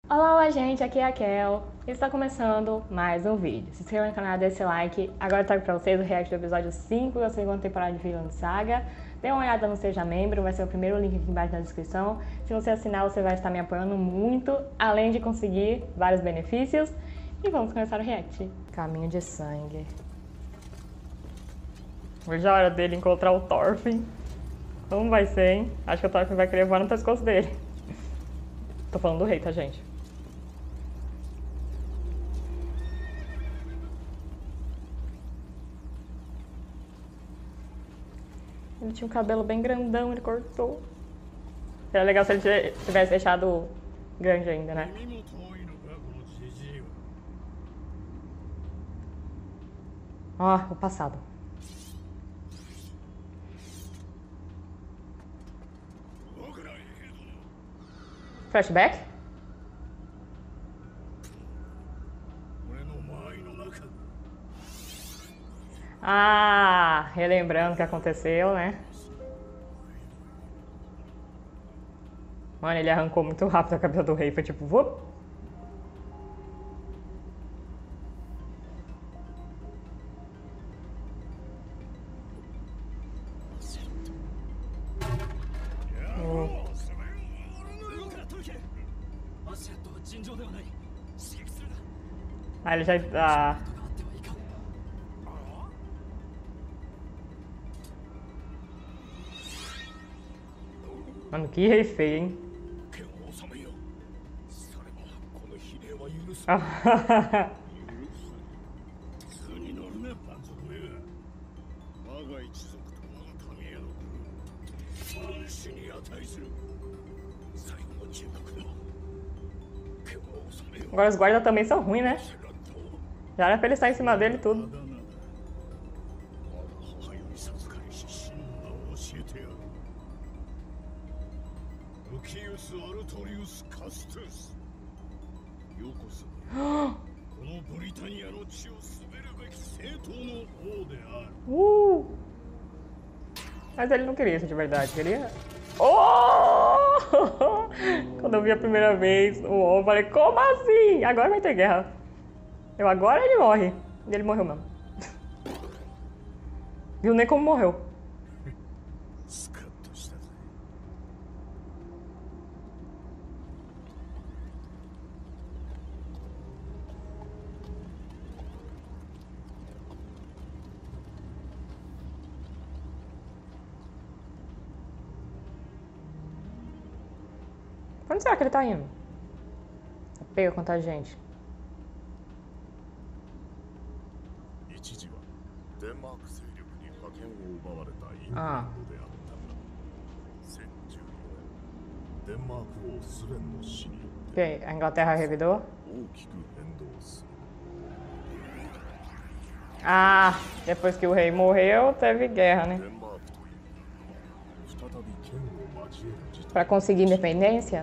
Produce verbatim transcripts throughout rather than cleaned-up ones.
Olá, olá, gente, aqui é a Kel e está começando mais um vídeo. Se inscreva no canal, dê esse like. Agora eu trago pra vocês o react do episódio cinco da segunda temporada de Vinland Saga. Dê uma olhada no Seja Membro, vai ser o primeiro link aqui embaixo na descrição. Se você assinar, você vai estar me apoiando muito, além de conseguir vários benefícios. E vamos começar o react. Caminho de sangue. Veja a hora dele encontrar o Thorfinn. Como vai ser, hein? Acho que o Thorfinn vai querer voar no pescoço dele. Tô falando do rei, tá, gente? Ele tinha um cabelo bem grandão, ele cortou. Seria legal se ele tivesse deixado grande ainda, né? Ó, oh, o passado. Flashback? Ah, relembrando o que aconteceu, né? Mano, ele arrancou muito rápido a cabeça do rei, foi tipo, vup. Oh. Ah, ele já... Ah. Mano, que rei feio, hein? Agora os guardas também são ruins, né? Já era pra ele estar em cima dele e tudo. Uh! Mas ele não queria isso de verdade, queria... Oh! Quando eu vi a primeira vez o ovo, eu falei, como assim? Agora vai ter guerra. Eu agora ele morre. E ele morreu mesmo. Viu nem como morreu. Pra onde será que ele tá indo? Pega quanta gente. Ah. Ok, a Inglaterra revidou? Ah, depois que o rei morreu, teve guerra, né? Pra conseguir independência?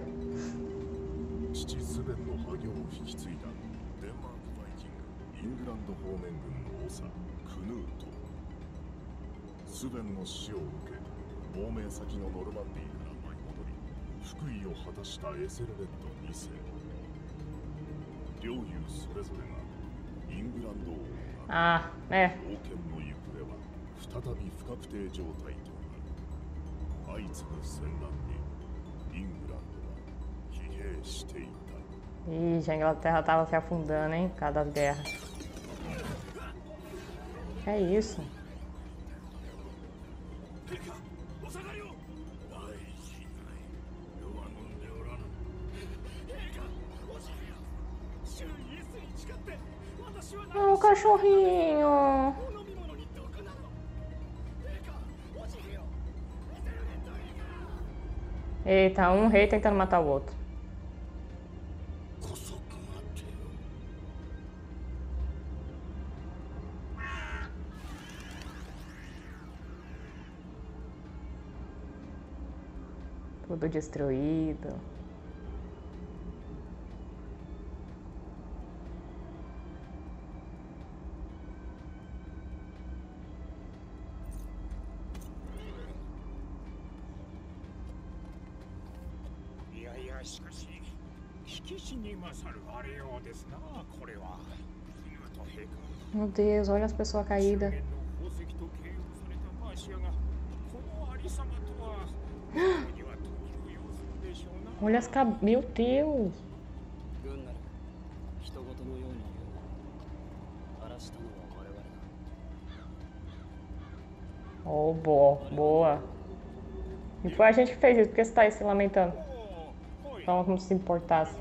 Ah, é. Ih, a Inglaterra tava se afundando, hein? Por causa das guerras. Que é isso? Oh, o cachorrinho! Eita, um rei tentando matar o outro. Tudo destruído. Meu Deus, olha as pessoas caídas. Olha as cabeças. Meu Deus. Oh, boa, boa. E foi a gente que fez isso. Por que você tá aí se lamentando? Fala como se importasse.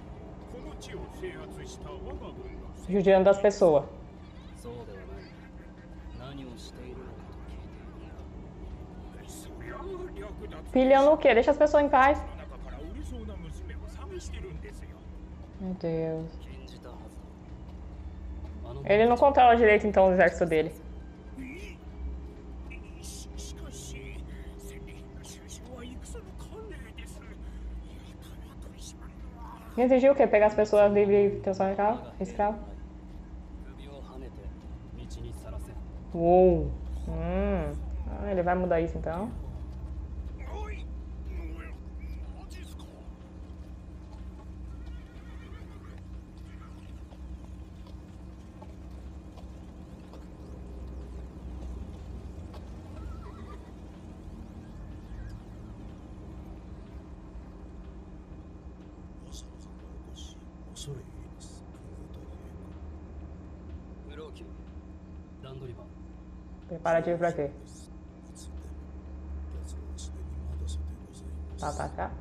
Judiando das pessoas. Pilhando o quê? Deixa as pessoas em paz. Meu Deus. Ele não controla direito então o exército dele. E exigiu o quê? Pegar as pessoas livres e transformar em escravo? Uou! Hum. Ah, ele vai mudar isso então? Preparativo pra quê? Pra atacar?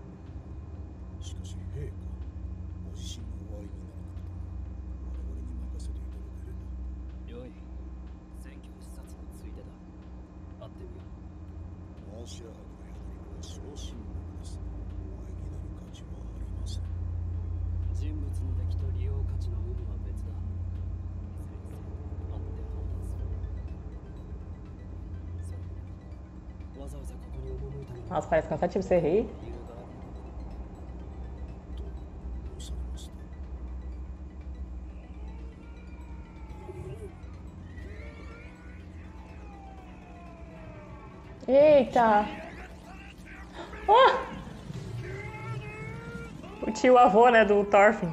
Nossa, parece cansativo ser rei. Eita! Oh! O tio avô, né, do Thorfinn.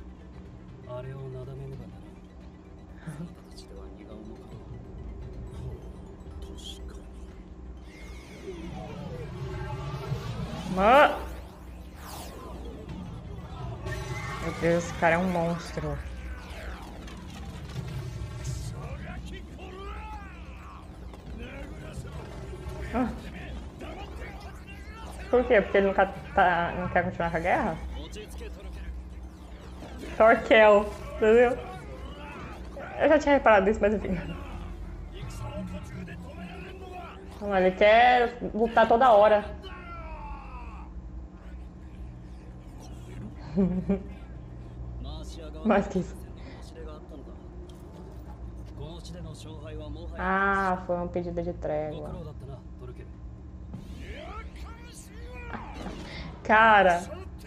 Mano! Meu Deus, esse cara é um monstro. Ah. Por quê? Porque ele não quer, tá, não quer continuar com a guerra? Thorkel, entendeu? Eu já tinha reparado isso, mas enfim. Não, ele quer lutar toda hora. Mais que isso. Ah, foi um pedido de trégua. Cara.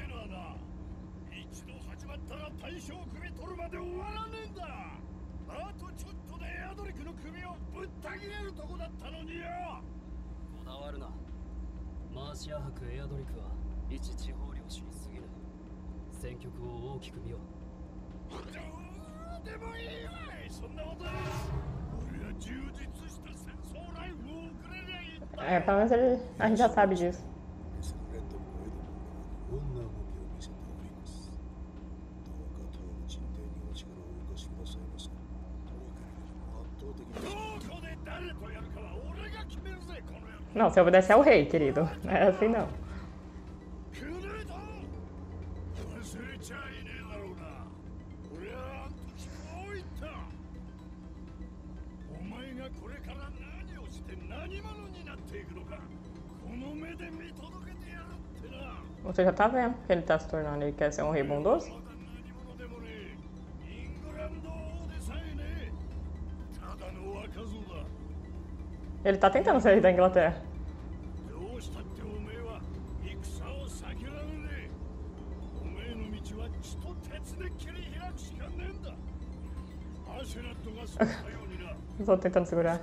É, pelo menos ele, a gente já sabe disso. Não, se eu obedece ao rei, querido. Não é assim não. Você já tá vendo que ele tá se tornando, ele quer ser um rei bondoso? Ele tá tentando sair da Inglaterra. Estou tentando segurar.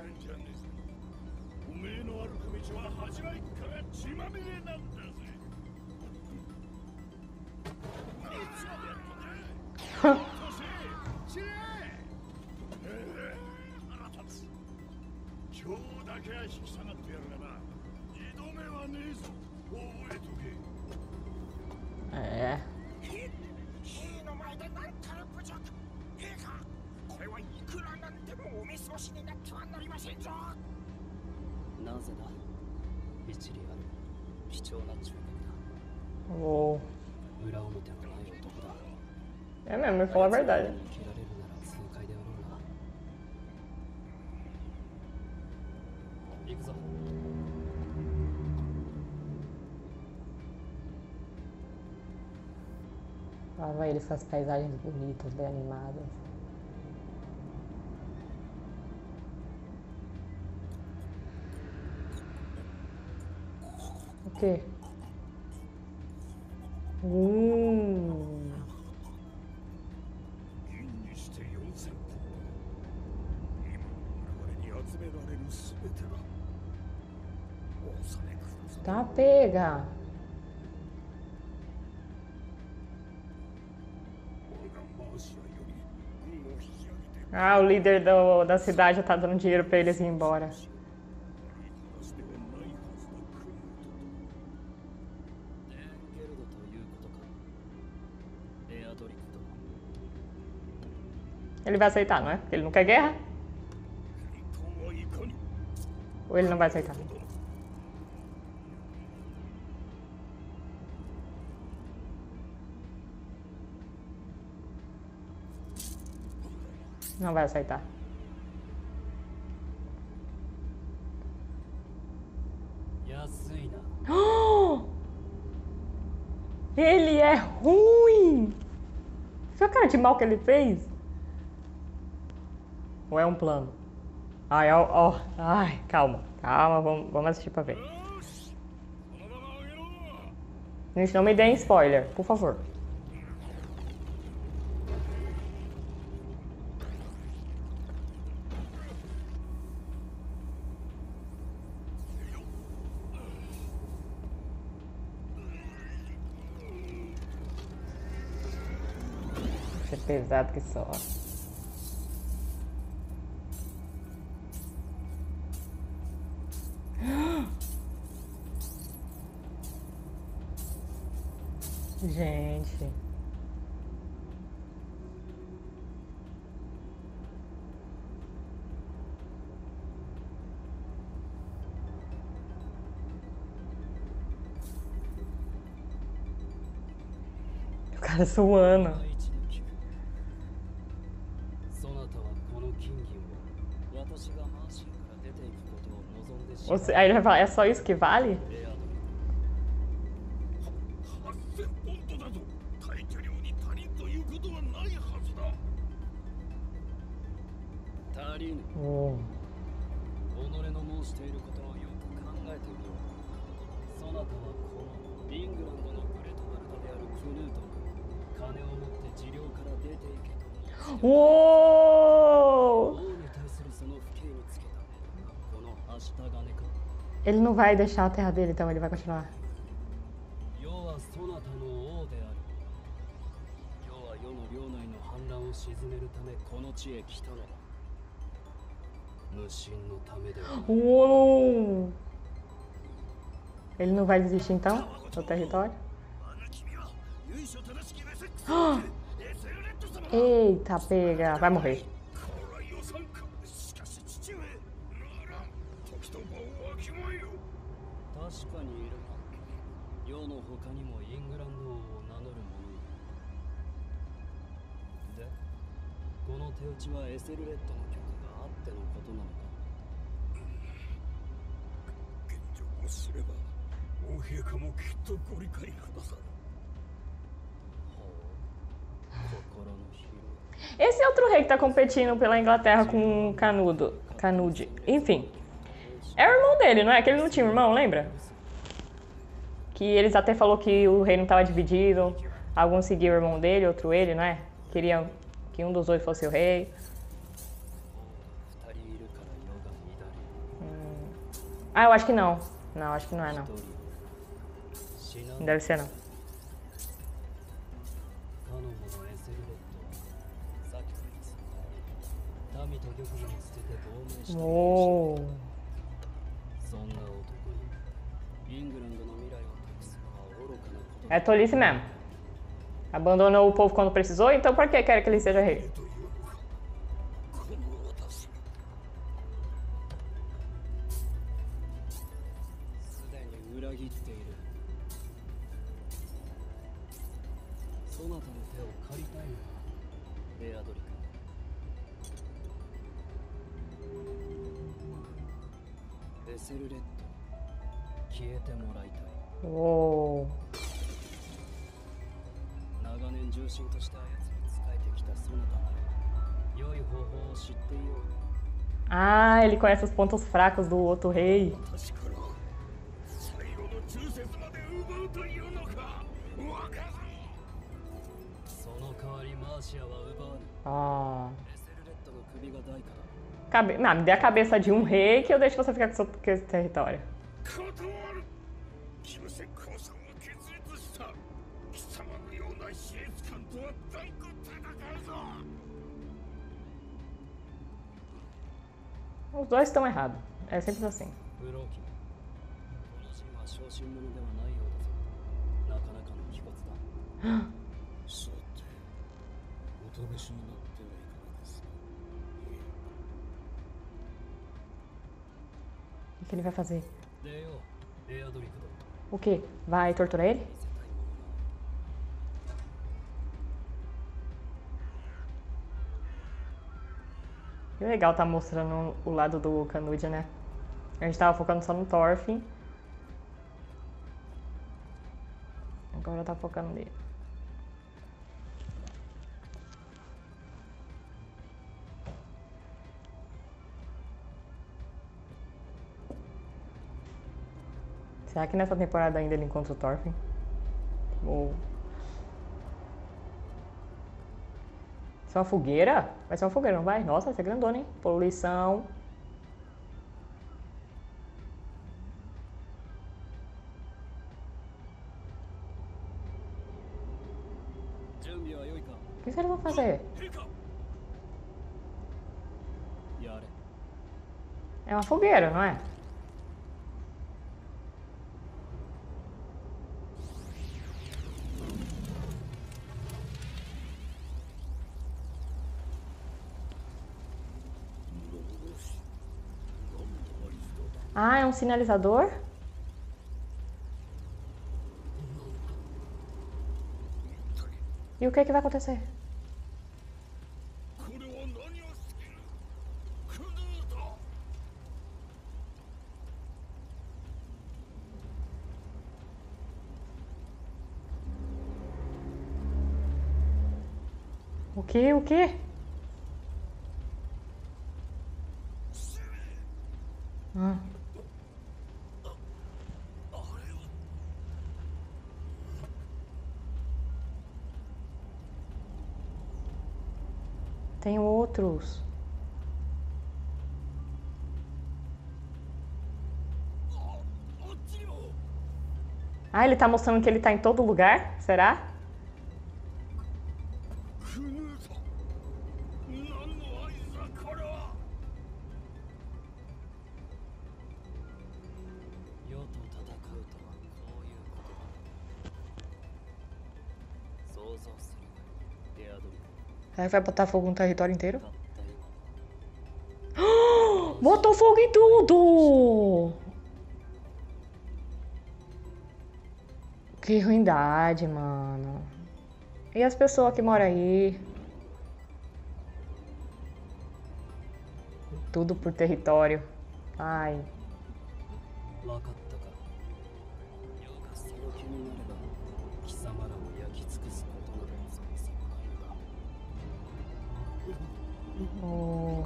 É. Uou. É mesmo, ele falou a verdade. Lá vai eles com as paisagens bonitas, bem animadas. O quê? Hum. Tá, pega. Ah, o líder do, da cidade já tá dando dinheiro pra eles ir embora. Ele vai aceitar, não é? Ele não quer guerra? Ou ele não vai aceitar? Não vai aceitar. Oh! Ele é ruim! Viu a cara de mal que ele fez? Ou é um plano? Ai, ó, ó. Ai, calma. Calma, vamos, vamos assistir pra ver. Gente, não me deem spoiler, por favor. É pesado que só. Gente. O cara suando. Você, aí ele vai falar, é só isso que vale? Oh. Uou! Ele não vai deixar a terra dele, então ele vai continuar. Uou! Ele não vai desistir então do território? Eita, pega! Vai morrer. Esse é outro rei que tá competindo pela Inglaterra com o Canudo. Canude. Enfim. É o irmão dele, não é? Que ele não tinha um irmão, lembra? Que eles até falou que o reino estava dividido. Alguns seguiam o irmão dele, outro ele, não é? Queriam que um dos dois fosse o rei. Hum. Ah, eu acho que não. Não, acho que não é, não. Não deve ser, não. Oh. É tolice mesmo. Abandonou o povo quando precisou, então por que quer que ele seja rei? Oh. Ah, ele conhece os pontos fracos do outro rei. Ah. Cabe... Não, me dê a cabeça de um rei que eu deixo você ficar com, seu... com esse território. Os dois estão errados. É sempre assim. O que ele vai fazer? O que? Vai torturar ele? Que legal tá mostrando o lado do Kanud, né? A gente tava focando só no Thorfinn. Agora tá focando nele. Será que nessa temporada ainda ele encontra o Thorfinn? Ou... Isso é uma fogueira? Vai ser uma fogueira, não vai? Nossa, vai ser grandona, hein? Poluição. O que eles vão fazer? É uma fogueira, não é? Ah, é um sinalizador? E o que é que vai acontecer? O que? O que? Ah. Tem outros. Ah, ele tá mostrando que ele tá em todo lugar? Será? Será que vai botar fogo no território inteiro? Botou fogo em tudo! Que ruindade, mano. E as pessoas que moram aí? Tudo por território. Ai. Oh.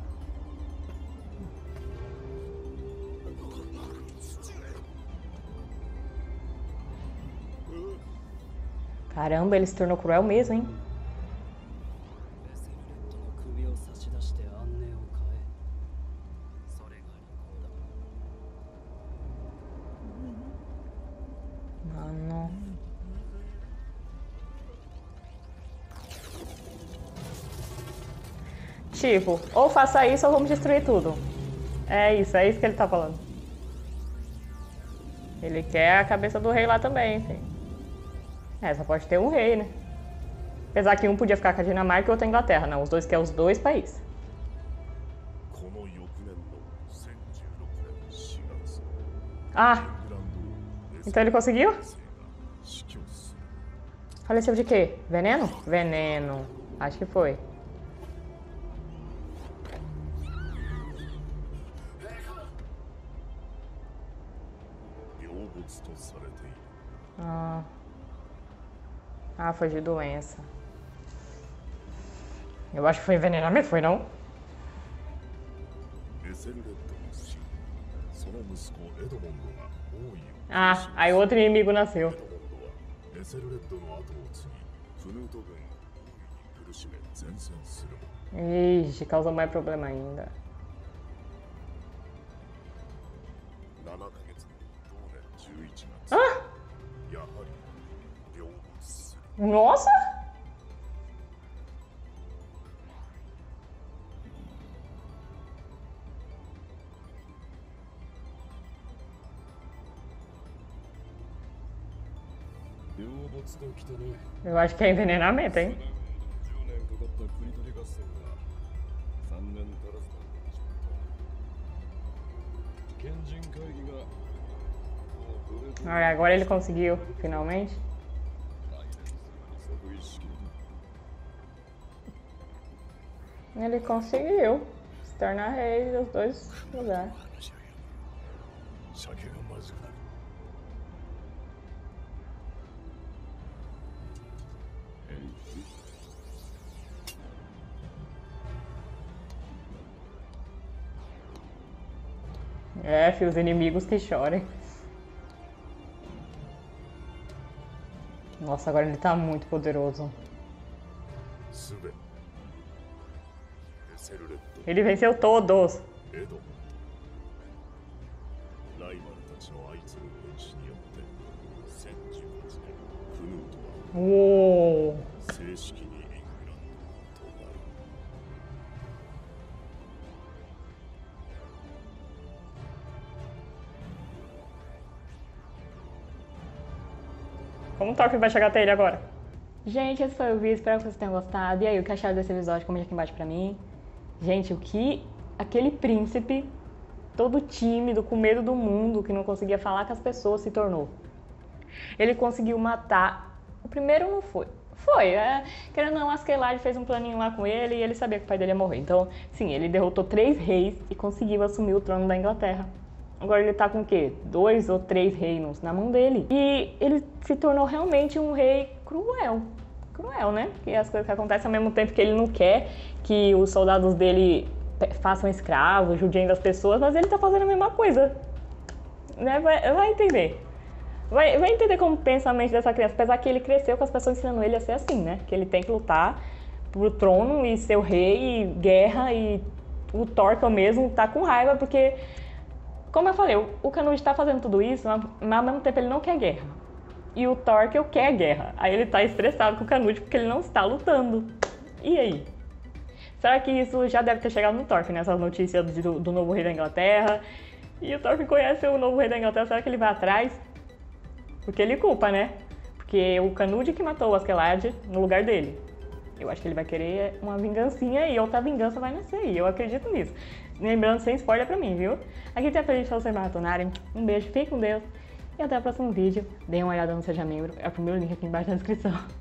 Caramba, ele se tornou cruel mesmo, hein? Mano. Tipo, ou faça isso ou vamos destruir tudo. É isso, é isso que ele tá falando. Ele quer a cabeça do rei lá também, sim. É, só pode ter um rei, né? Apesar que um podia ficar com a Dinamarca e outro a Inglaterra. Não, os dois querem os dois países. Ah! Então ele conseguiu? Faleceu de quê? Veneno? Veneno. Acho que foi. Ah, ah foi de doença. Eu acho que foi envenenamento, foi não? Ah, aí outro inimigo nasceu. Ixi, causou mais problema ainda. Ah! Nossa! Eu acho que é envenenamento, hein? Olha, agora ele conseguiu, finalmente. Ele conseguiu se tornar rei dos dois lugares. É, filho, os inimigos que chorem. Nossa, agora ele tá muito poderoso. Ele venceu todos. Uou. Como o Thorfinn vai chegar até ele agora? Gente, esse foi o vídeo, espero que vocês tenham gostado. E aí, o que acharam desse episódio? Comenta aqui embaixo pra mim. Gente, o que aquele príncipe, todo tímido, com medo do mundo, que não conseguia falar com as pessoas, se tornou. Ele conseguiu matar. O primeiro não foi. Foi, é, querendo ou não, Askeladd fez um planinho lá com ele e ele sabia que o pai dele ia morrer. Então, sim, ele derrotou três reis e conseguiu assumir o trono da Inglaterra. Agora ele tá com o quê? Dois ou três reinos na mão dele. E ele se tornou realmente um rei cruel. Cruel, né? Que as coisas que acontecem ao mesmo tempo que ele não quer que os soldados dele façam escravos, judiem das pessoas, mas ele tá fazendo a mesma coisa. Né? Vai, vai entender. Vai, vai entender como pensa a mente dessa criança. Apesar que ele cresceu com as pessoas ensinando ele a ser assim, né? Que ele tem que lutar pro trono e ser o rei, e guerra, e o Thorfinn mesmo tá com raiva porque... Como eu falei, o Canute tá fazendo tudo isso, mas ao mesmo tempo ele não quer guerra. E o Thorkel quer guerra. Aí ele tá estressado com o Canute porque ele não está lutando. E aí? Será que isso já deve ter chegado no Thorfinn, nessas notícias do, do novo rei da Inglaterra? E o Thorfinn conhece o novo rei da Inglaterra, será que ele vai atrás? Porque ele culpa, né? Porque o Canute que matou o Askeladd no lugar dele. Eu acho que ele vai querer uma vingancinha e outra vingança vai nascer. E eu acredito nisso. Lembrando, sem spoiler pra mim, viu? Aqui tem a feliz de vocês maratonarem. Um beijo, fiquem com Deus. E até o próximo vídeo. Deem uma olhada no Seja Membro. É o primeiro link aqui embaixo na descrição.